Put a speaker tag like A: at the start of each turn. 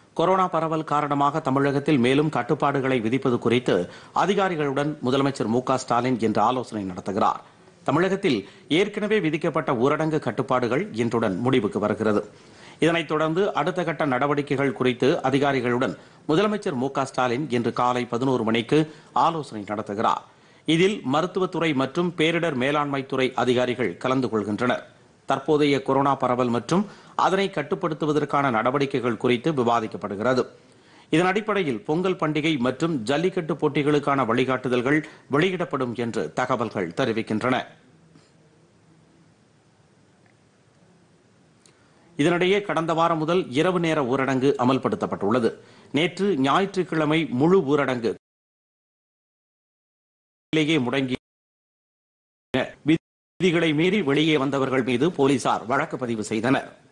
A: Corona பரவல் காரணமாக தமிழகத்தில் மேலும் கட்டுப்பாடுகளை விதிப்பது குறித்து அதிகாரிகளுடன் முதலமைச்சர் மு.க.ஸ்டாலின் இன்று ஆலோசனை நடத்துகிறார். தமிழகத்தில் ஏற்கனவே விதிக்கப்பட்ட ஊரடங்கு கட்டுப்பாடுகள் இன்றுடன் முடிவுக்கு வருகிறது. இதனைத் தொடர்ந்து அடுத்த கட்ட நடவடிக்கைகள் குறித்து அதிகாரிகளுடன் முதலமைச்சர் மு.க.ஸ்டாலின் இன்று காலை 11 மணிக்கு ஆலோசனை நடத்துகிறார். இதில் மருத்துவத்துறை மற்றும் பேரிடர் மேலாண்மைத்துறை அதிகாரிகள் கலந்து கொள்கின்றனர். தற்போதைய கொரோனா பரவல் மற்றும் அதனை கட்டுப்படுத்துவதற்கான நடவடிக்கைகள் குறித்து விவாதிக்கப்படுகிறது. இதன் அடிப்படையில் பொங்கல் பண்டிகை மற்றும் ஜல்லிக்கட்டு போட்டிகளுக்கான வழிகாட்டுதல்கள் வெளியிடப்படும் என்று தகவல்கள் தெரிவிக்கின்றன. இதனிடையே கடந்த வாரம் முதல் இரவு நேர ஊரடங்கு அமல்படுத்தப்பட்டுள்ளது. நேற்று ஞாயிற்றுக்கிழமை முழு ஊரடங்கு முடங்கி விதிகளை மீறி வெளியே வந்தவர்கள் மீது போலீசார் வழக்கு பதிவு செய்தனர்.